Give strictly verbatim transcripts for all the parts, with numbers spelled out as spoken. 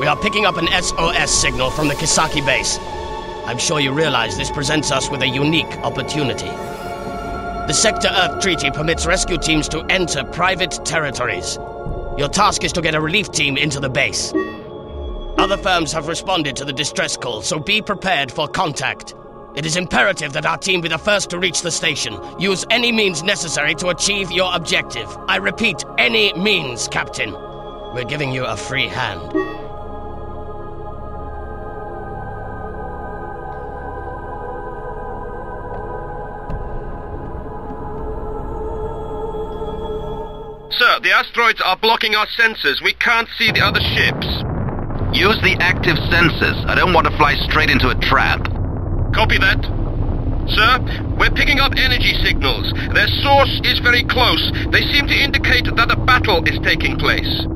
We are picking up an S O S signal from the Kisaki base. I'm sure you realize this presents us with a unique opportunity. The Sector-Earth Treaty permits rescue teams to enter private territories. Your task is to get a relief team into the base. Other firms have responded to the distress call, so be prepared for contact. It is imperative that our team be the first to reach the station. Use any means necessary to achieve your objective. I repeat, any means, Captain. We're giving you a free hand. Sir, the asteroids are blocking our sensors. We can't see the other ships. Use the active sensors. I don't want to fly straight into a trap. Copy that. Sir, we're picking up energy signals. Their source is very close. They seem to indicate that a battle is taking place.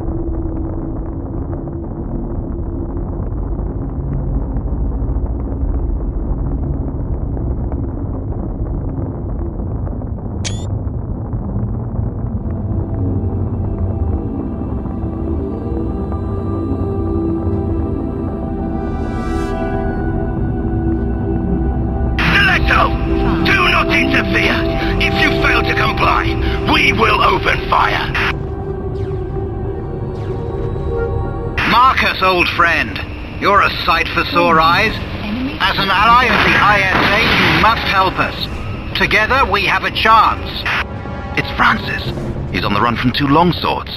We will open fire. Marcus, old friend, you're a sight for sore eyes. As an ally of the I S A, you must help us. Together, we have a chance. It's Francis. He's on the run from two longswords.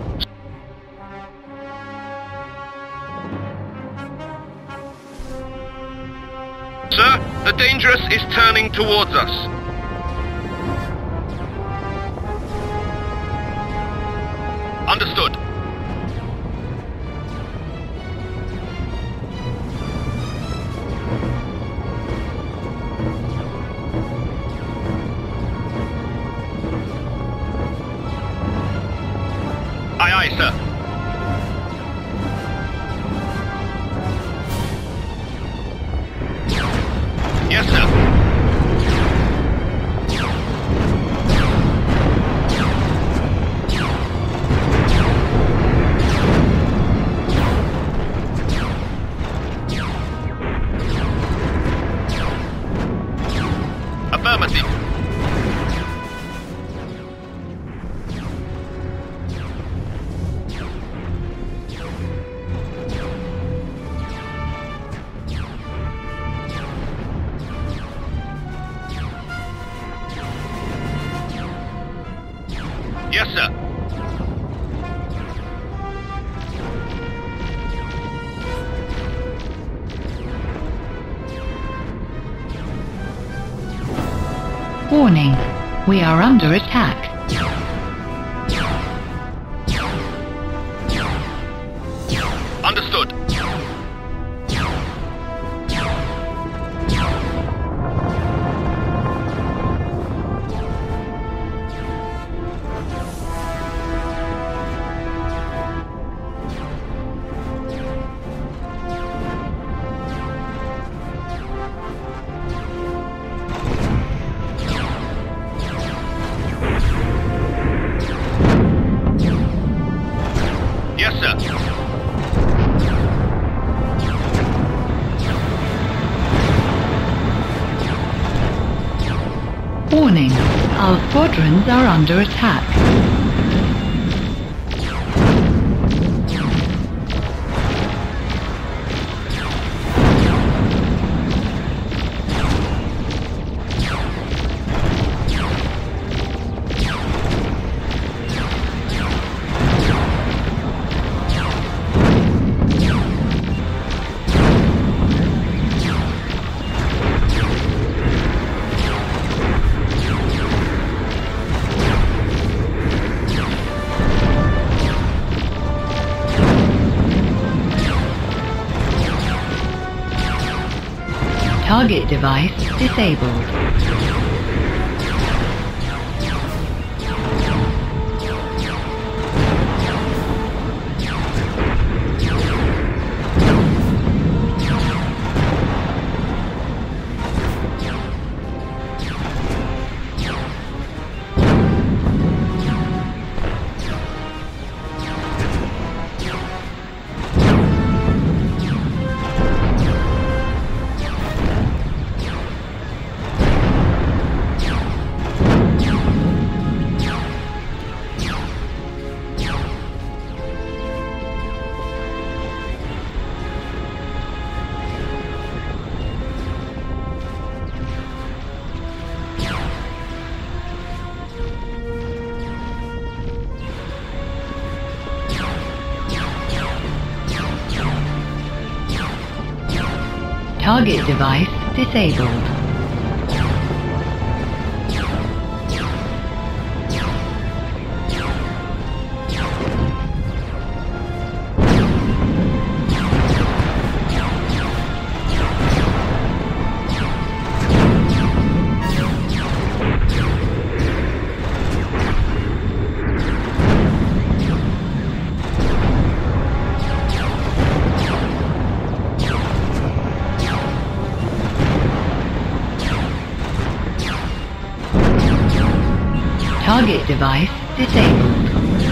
Sir, the Dangerous is turning towards us. Understood. Aye, aye, sir. Yes, sir. Affirmative. Yes, sir. Warning, we are under attack. Understood. Yes, sir. Warning, our squadrons are under attack. Target device disabled. Target device disabled. Target device disabled.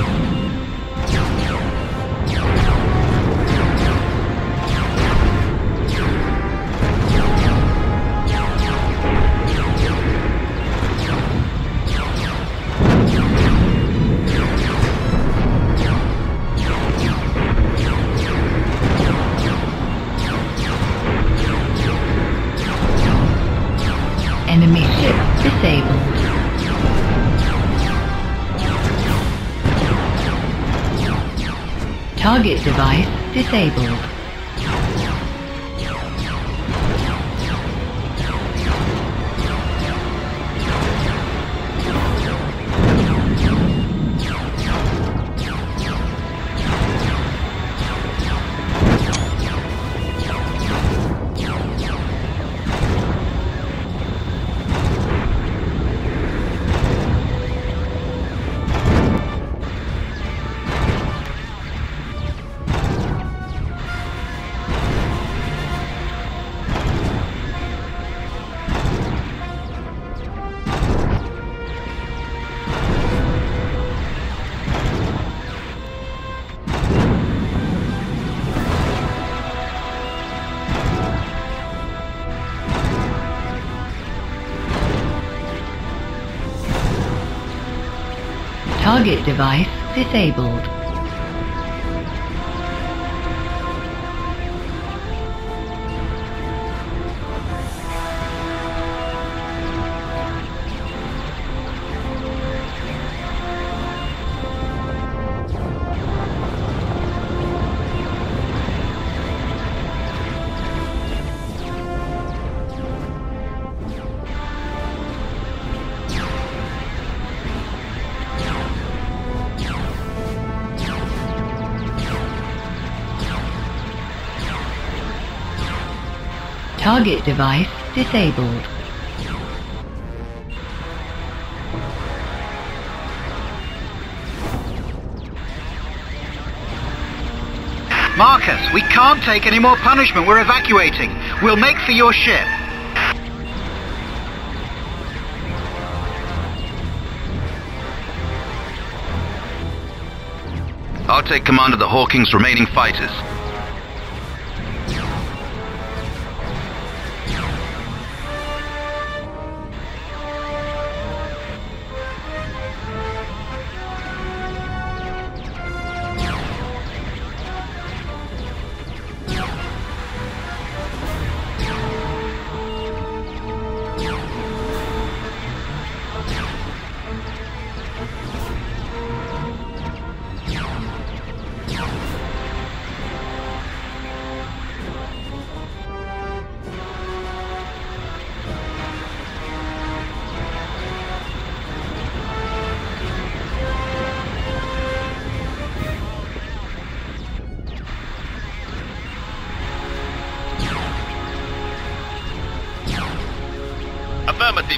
Enemy ship disabled. Target device disabled. Target device disabled. Target device disabled. Marcus, we can't take any more punishment. We're evacuating. We'll make for your ship. I'll take command of the Hawking's remaining fighters. Affirmative.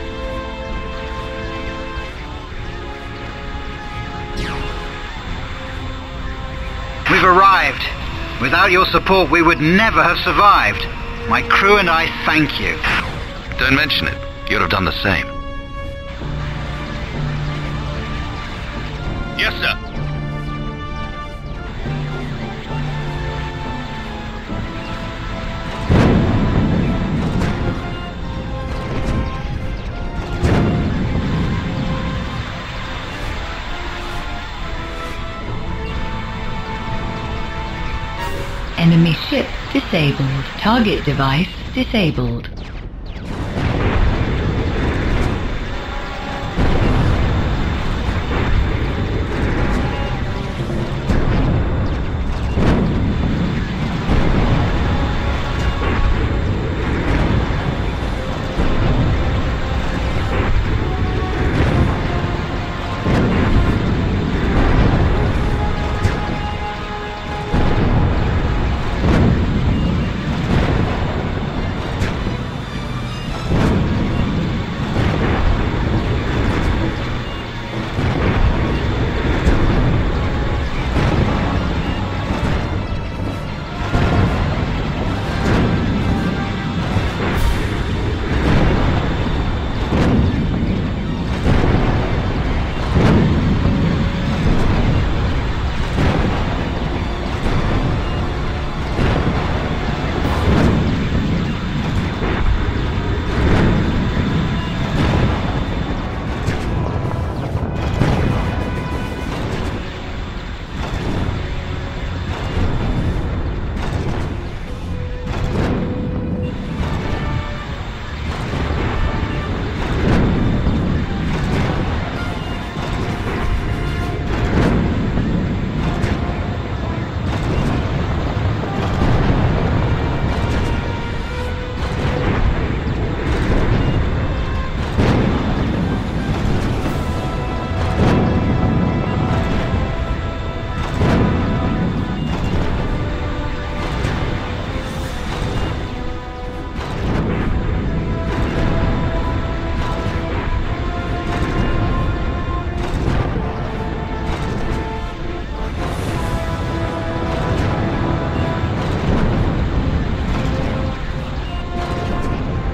We've arrived. Without your support, we would never have survived. My crew and I thank you. Don't mention it. You'd have done the same. Yes, sir. Enemy ship disabled. Target device disabled.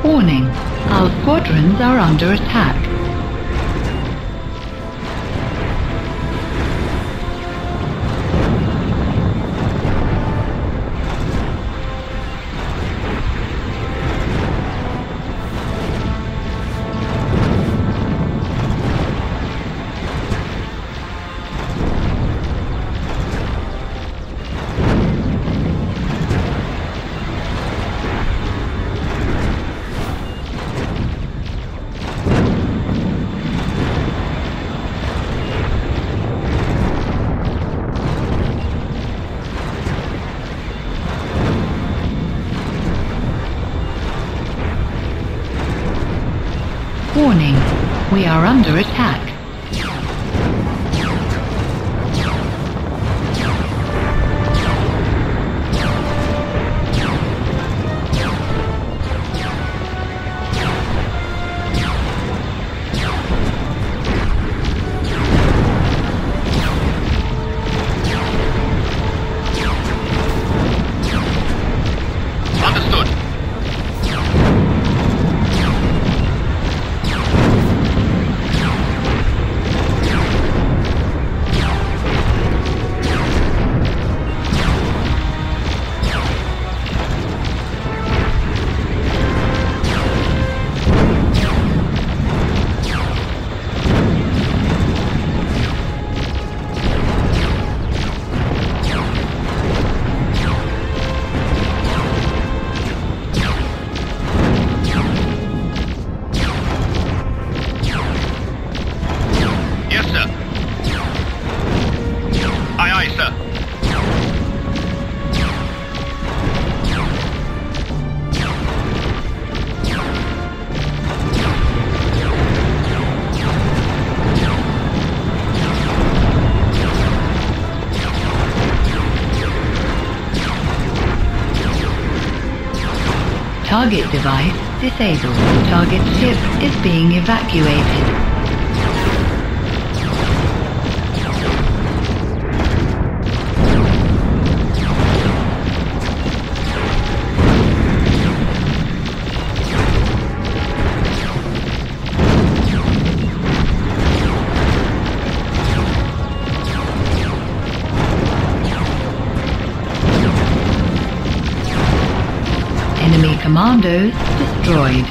Warning, our squadrons are under attack. Warning, we are under attack. Target device disabled. Target ship is being evacuated. Enemy commandos destroyed.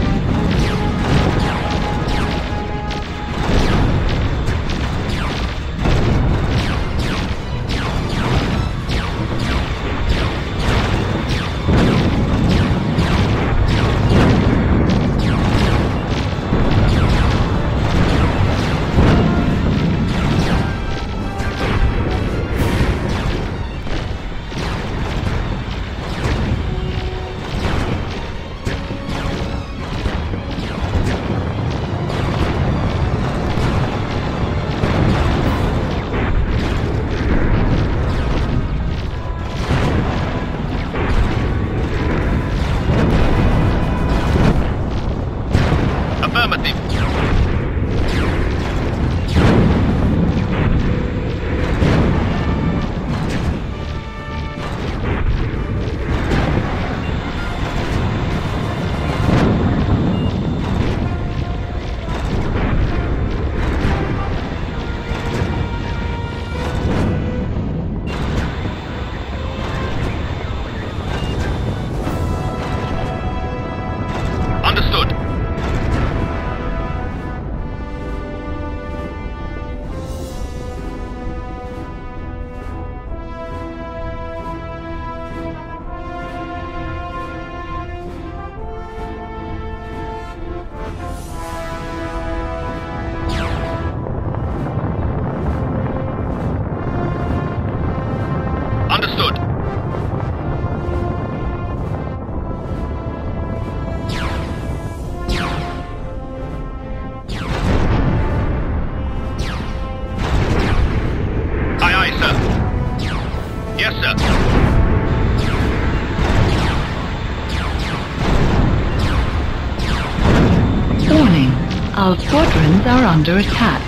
Our squadrons are under attack.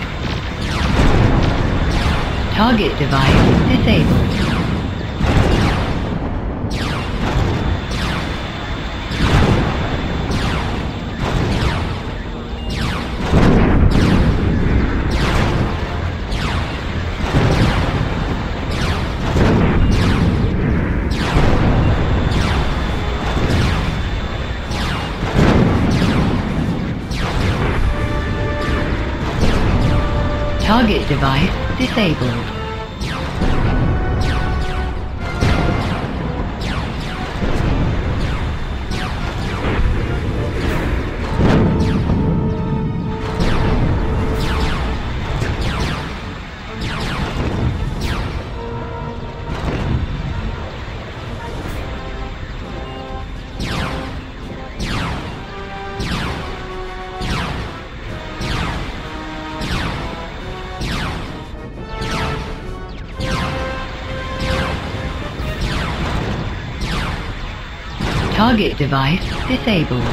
Target device disabled. Target device disabled. Target device disabled.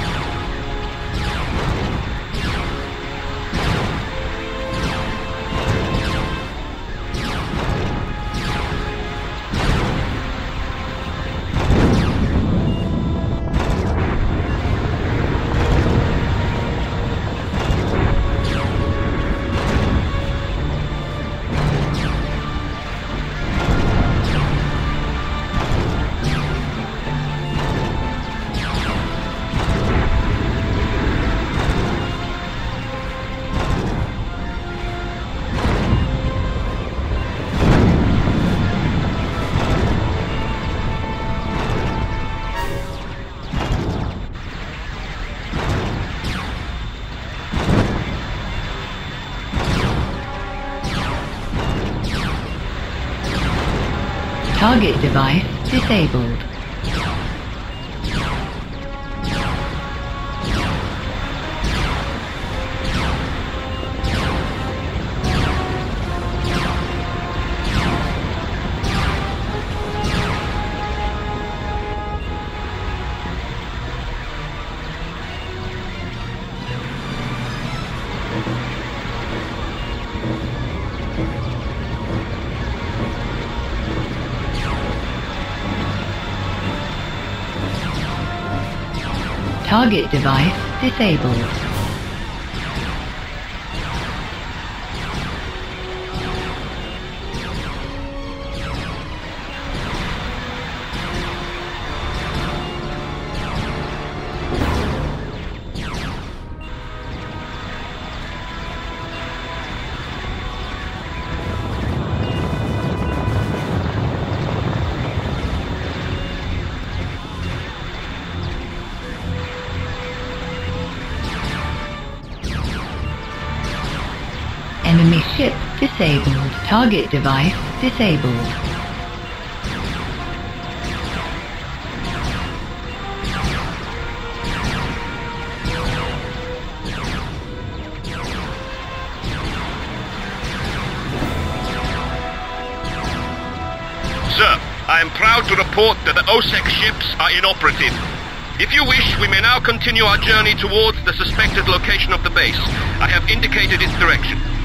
Target device disabled. Target device disabled. Enemy ship disabled. Target device disabled. Sir, I am proud to report that the O S E C ships are inoperative. If you wish, we may now continue our journey towards the suspected location of the base. I have indicated its direction.